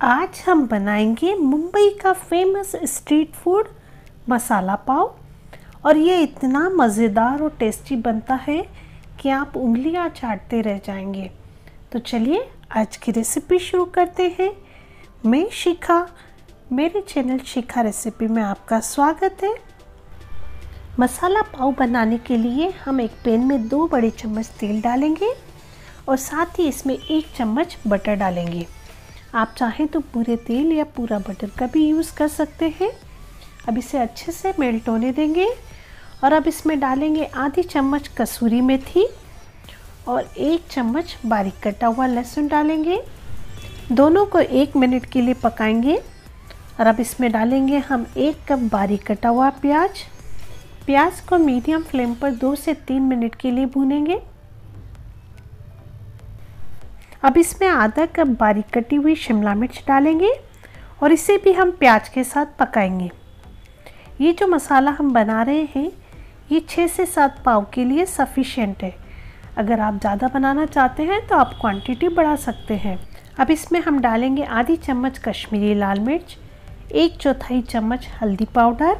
आज हम बनाएंगे मुंबई का famous street food masala pav. और ये इतना मज़ेदार और टेस्टी बनता है कि आप उंगलियां चाटते रह जाएंगे। तो चलिए आज की रेसिपी शुरू करते हैं। मैं शिखा, मेरे चैनल शिखा रेसिपी में आपका स्वागत है। मसाला पाव बनाने के लिए हम एक पैन में 2 बड़े चम्मच तेल डालेंगे और साथ ही इसमें 1 चम्मच बटर डालेंगे। आप चाहें तो पूरे तेल या पूरा बटर का भी यूज़ कर सकते हैं। अब इसे अच्छे से मेल्ट होने देंगे और अब इसमें डालेंगे आधी चम्मच कसूरी मेथी और 1 चम्मच बारीक कटा हुआ लहसुन डालेंगे। दोनों को 1 मिनट के लिए पकाएंगे। और अब इसमें डालेंगे हम 1 कप बारीक कटा हुआ प्याज। प्याज को मीडियम फ्लेम पर 2 से 3 मिनट के लिए भूनेंगे। अब इसमें आधा कप बारीक कटी हुई शिमला मिर्च डालेंगे और इसे भी हम प्याज के साथ पकाएंगे। ये जो मसाला हम बना रहे हैं ये 6 से 7 पाव के लिए सफिशिएंट है। अगर आप ज़्यादा बनाना चाहते हैं तो आप क्वांटिटी बढ़ा सकते हैं। अब इसमें हम डालेंगे आधी चम्मच कश्मीरी लाल मिर्च, 1/4 चम्मच हल्दी पाउडर,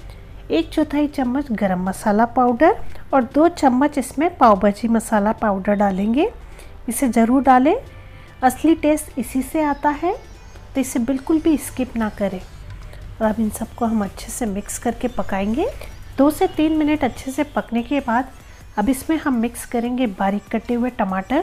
1/4 चम्मच गरम मसाला पाउडर और 2 चम्मच इसमें पाव भाजी मसाला पाउडर डालेंगे। इसे ज़रूर डालें, असली टेस्ट इसी से आता है, तो इसे बिल्कुल भी स्किप ना करें। और अब इन सबको हम अच्छे से मिक्स करके पकाएंगे। 2 से 3 मिनट अच्छे से पकने के बाद अब इसमें हम मिक्स करेंगे बारीक कटे हुए टमाटर।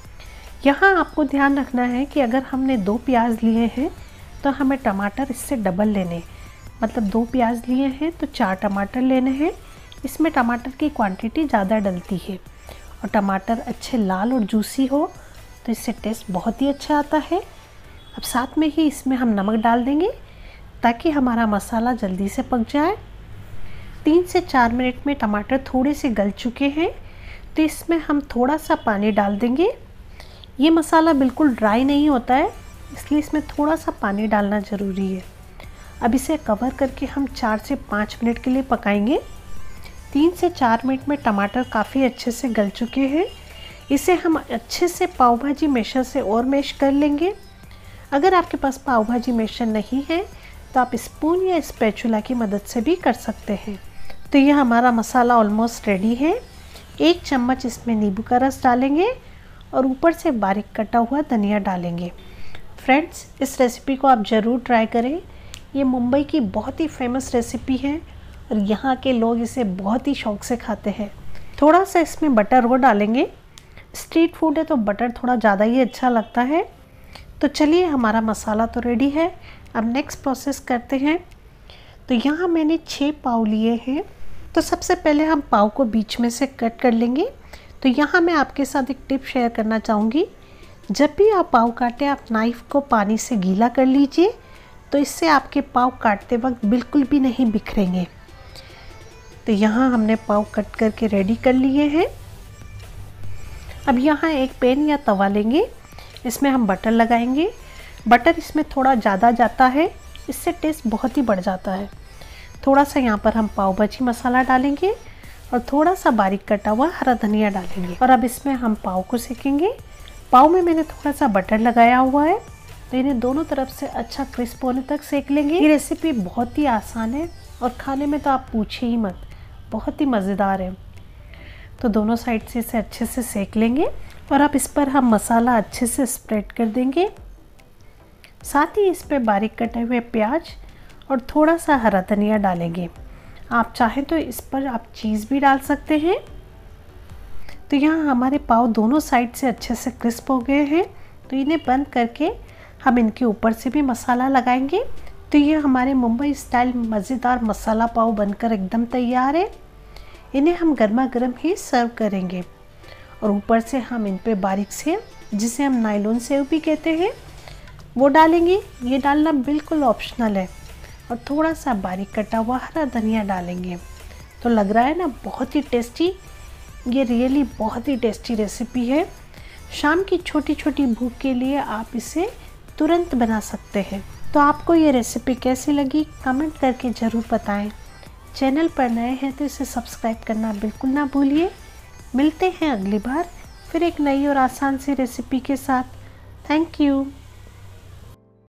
यहाँ आपको ध्यान रखना है कि अगर हमने 2 प्याज लिए हैं तो हमें टमाटर इससे डबल लेने, मतलब 2 प्याज लिए हैं तो 4 टमाटर लेने हैं। इसमें टमाटर की क्वांटिटी ज़्यादा डलती है और टमाटर अच्छे लाल और जूसी हो तो इससे टेस्ट बहुत ही अच्छा आता है। अब साथ में ही इसमें हम नमक डाल देंगे ताकि हमारा मसाला जल्दी से पक जाए। 3 से 4 मिनट में टमाटर थोड़े से गल चुके हैं तो इसमें हम थोड़ा सा पानी डाल देंगे। ये मसाला बिल्कुल ड्राई नहीं होता है, इसलिए इसमें थोड़ा सा पानी डालना ज़रूरी है। अब इसे कवर करके हम 4 से 5 मिनट के लिए पकाएंगे। 3 से 4 मिनट में टमाटर काफ़ी अच्छे से गल चुके हैं। इसे हम अच्छे से पाव भाजी मैशर से और मैश कर लेंगे। अगर आपके पास पाव भाजी मैशर नहीं है तो आप स्पून या स्पैचुला की मदद से भी कर सकते हैं। तो ये हमारा मसाला ऑलमोस्ट रेडी है। 1 चम्मच इसमें नींबू का रस डालेंगे और ऊपर से बारीक कटा हुआ धनिया डालेंगे। फ्रेंड्स, इस रेसिपी को आप ज़रूर ट्राई करें। ये मुंबई की बहुत ही फेमस रेसिपी है और यहाँ के लोग इसे बहुत ही शौक से खाते हैं। थोड़ा सा इसमें बटर और डालेंगे। स्ट्रीट फूड है तो बटर थोड़ा ज़्यादा ही अच्छा लगता है। तो चलिए, हमारा मसाला तो रेडी है। अब नेक्स्ट प्रोसेस करते हैं। तो यहाँ मैंने 6 पाव लिए हैं। तो सबसे पहले हम पाव को बीच में से कट कर लेंगे। तो यहाँ मैं आपके साथ एक टिप शेयर करना चाहूँगी। जब भी आप पाव काटें आप नाइफ़ को पानी से गीला कर लीजिए, तो इससे आपके पाव काटते वक्त बिल्कुल भी नहीं बिखरेंगे। तो यहाँ हमने पाव कट करके रेडी कर लिए हैं। अब यहाँ एक पैन या तवा लेंगे, इसमें हम बटर लगाएंगे। बटर इसमें थोड़ा ज़्यादा जाता है, इससे टेस्ट बहुत ही बढ़ जाता है। थोड़ा सा यहाँ पर हम पाव भाजी मसाला डालेंगे और थोड़ा सा बारीक कटा हुआ हरा धनिया डालेंगे। और अब इसमें हम पाव को सेकेंगे। पाव में मैंने थोड़ा सा बटर लगाया हुआ है, तो इन्हें दोनों तरफ से अच्छा क्रिस्प होने तक सेक लेंगे। ये रेसिपी बहुत ही आसान है और खाने में तो आप पूछिए ही मत, बहुत ही मज़ेदार है। तो दोनों साइड से इसे अच्छे से सेक लेंगे और अब इस पर हम मसाला अच्छे से स्प्रेड कर देंगे। साथ ही इस पर बारीक कटे हुए प्याज और थोड़ा सा हरा धनिया डालेंगे। आप चाहें तो इस पर आप चीज़ भी डाल सकते हैं। तो यहाँ हमारे पाव दोनों साइड से अच्छे से क्रिस्प हो गए हैं। तो इन्हें बंद करके हम इनके ऊपर से भी मसाला लगाएंगे। तो ये हमारे मुंबई स्टाइल मज़ेदार मसाला पाव बनकर एकदम तैयार है। इन्हें हम गर्मा गर्म ही सर्व करेंगे और ऊपर से हम इन पे बारीक सेव, जिसे हम नायलॉन सेव भी कहते हैं, वो डालेंगे। ये डालना बिल्कुल ऑप्शनल है। और थोड़ा सा बारीक कटा हुआ हरा धनिया डालेंगे। तो लग रहा है ना बहुत ही टेस्टी। ये रियली बहुत ही टेस्टी रेसिपी है। शाम की छोटी छोटी भूख के लिए आप इसे तुरंत बना सकते हैं। तो आपको ये रेसिपी कैसी लगी कमेंट करके ज़रूर बताएं। चैनल पर नए हैं तो इसे सब्सक्राइब करना बिल्कुल ना भूलिए। मिलते हैं अगली बार फिर एक नई और आसान सी रेसिपी के साथ। Thank you.